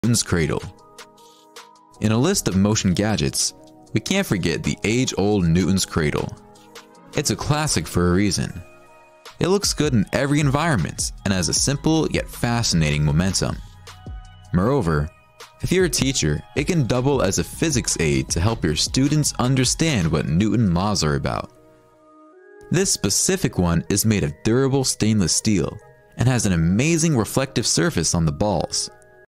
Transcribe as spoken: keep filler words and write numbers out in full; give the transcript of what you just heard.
Newton's Cradle. In a list of motion gadgets, we can't forget the age-old Newton's Cradle. It's a classic for a reason. It looks good in every environment and has a simple yet fascinating momentum. Moreover, if you're a teacher, it can double as a physics aid to help your students understand what Newton laws are about. This specific one is made of durable stainless steel and has an amazing reflective surface on the balls.